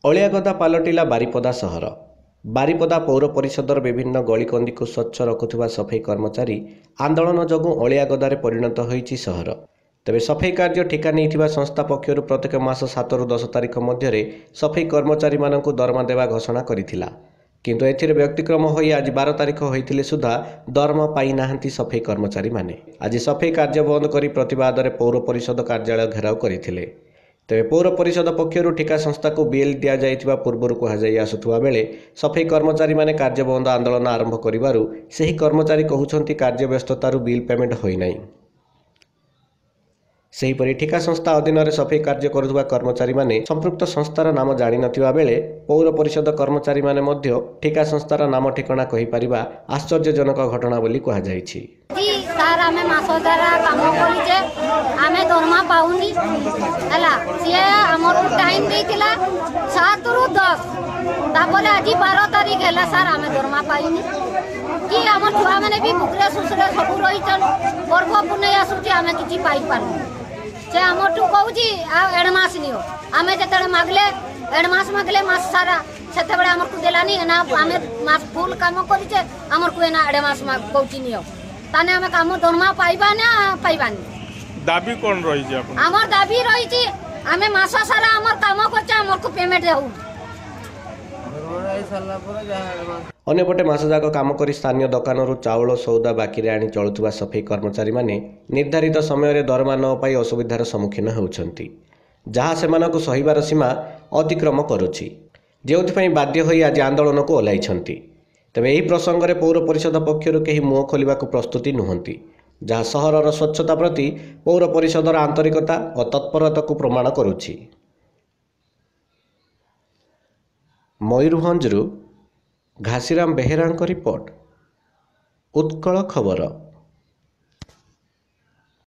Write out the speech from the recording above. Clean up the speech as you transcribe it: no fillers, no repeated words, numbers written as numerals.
ଅଳିଆଗଦା ପାଲଟିଲା ବାରିପଦା ସହର। ବାରିପଦା ପୌର ପରିଷଦର ବିଭିନ୍ନ ଗଳିକନ୍ଦିକୁ ସ୍ୱଚ୍ଛ ରଖୁଥିବା ସଫେଇ କର୍ମଚାରୀ ଆନ୍ଦୋଳନ ଯୋଗୁଁ ଅଳିଆଗଦାରେ ପରିଣତ ହୋଇଛି ସହର। ତେବେ ସଫେଇ କାର୍ଯ୍ୟ ଠିକା ନେଇଥିବା ସଂସ୍ଥା ପକ୍ଷରୁ ପ୍ରତ୍ୟେକ ମାସ 7ରୁ 10 ତାରିଖ ମଧ୍ୟରେ ସଫେଇ କର୍ମଚାରୀମାନଙ୍କୁ ଦରମା ଦେବା ଘୋଷଣା କରିଥିଲା। କିନ୍ତୁ ଏଥିରେ ବ୍ୟତିକ୍ରମ ହୋଇ ଆଜି 12 ତାରିଖ ହୋଇଥିଲେ ସୁଦ୍ଧା ଦରମା ପାଇନାହାନ୍ତି ସଫେଇ କର୍ମଚାରୀମାନେ। ଆଜି ସଫେଇ କାର୍ଯ୍ୟ ବନ୍ଦ କରି ପ୍ରତିବାଦରେ ପୌର ପରିଷଦ କାର୍ଯ୍ୟାଳୟ ଘେରାଉ କରିଥିଲେ। ତେବେ ପୌର ପରିଷଦ ପକ୍ଷରୁ ଠିକା ସଂସ୍ଥାକୁ ବିଲ୍ ଦିଆଯାଇଥିବା ପୂର୍ବରୁ କୁହାଯାଇ ଆସୁଥିବା ବେଳେ ସଫେଇ କର୍ମଚାରୀମାନେ କାର୍ଯ୍ୟ ବନ୍ଦ ଆନ୍ଦୋଳନ ଆରମ୍ଭ କରିବାରୁ ସେହି କର୍ମଚାରୀ କହୁଛନ୍ତି କାର୍ଯ୍ୟ ବ୍ୟସ୍ତତାରୁ ବିଲ୍ ପେମେଣ୍ଟ ହୋଇନାହିଁ। ସେହିପରି ଠିକା ସଂସ୍ଥା ଅଧୀନରେ ସଫେଇ କାର୍ଯ୍ୟ କରୁଥିବା କର୍ମଚାରୀମାନେ ସମ୍ପୃକ୍ତ ସଂସ୍ଥାର ନାମ ଜାଣିନଥିବା ବେଳେ ପୌର ପରିଷଦ କର୍ମଚାରୀମାନେ ମଧ୍ୟ ଠିକା ସଂସ୍ଥାର ନାମ ଠିକଣା କହିପାରିବା ଆଶ୍ଚର୍ଯ୍ୟଜନକ ଘଟଣା ବୋଲି କୁହାଯାଇଛି। ସାର୍ ଆମେ ମାସ ଦ୍ୱାରା କାମ କରିଛେ, ଆମେ ଦରମା ପାଉନି ହେଲା। ସିଏ ଆମକୁ ଟାଇମ୍ ଦେଇଥିଲା 7ରୁ 10, ତାପରେ ଆଜି 12 ତାରିଖ ହେଲା ସାର୍ ଆମେ ଦରମା ପାଇନି। କି ଆମ ଛୁଆମାନେ ବି ଭୁକରେ ସୁସରେ ସବୁ ରହିଛନ୍, ପର୍ବ ପୁନେଇ ଆସୁଛି ଆମେ କିଛି ପାଇପାରୁନି। ସେ ଆମଠୁ କହୁଛି ଆଉ ଏଡ଼ମାସ ନିଅ। ଆମେ ଯେତେବେଳେ ମାଗଲେ ଏଡ଼ମାସ ମାଗଲେ ମାସ ସାରା ସେତେବେଳେ ଆମକୁ ଦେଲାନି। ଏନା ଆମେ ମାସ ଫୁଲ୍ କାମ କରିଛେ, ଆମକୁ ଏନା ଏଡ଼ମାସ କହୁଛି ନିଅ। ताने हमें काम दरमा पाइबा ना पाइबानी। दाबी कौन रही है आपन? हमर दाबी रही छी हमें मासा सारा हमर काम करछे, हमर को पेमेंट देउ। अन्यपटे मासजाक काम करी स्थानीय दुकानरू चाउल सौदा बाकी आनी चलुवा सफेई कर्मचारी माने निर्धारित समय दरमा न पाई असुविधार सम्मुखीन होउछंती, जहाँ सेमानकु सहिबार सीमा अतिक्रम करुछि, जेउथिपई बाध्य होई आज आंदोलन को ओह्लाइछंती। तेबे यही प्रसंग में पौर परिषद पक्षर कहीं मुह खोलने को प्रस्तुति नुहंती, जहाँ सहरर स्वच्छता प्रति पौर परिषदर आंतरिकता और तत्परता को प्रमाण करुछि। मयूरभंजरू घासीराम बेहेरा रिपोर्ट, उत्कल खबर।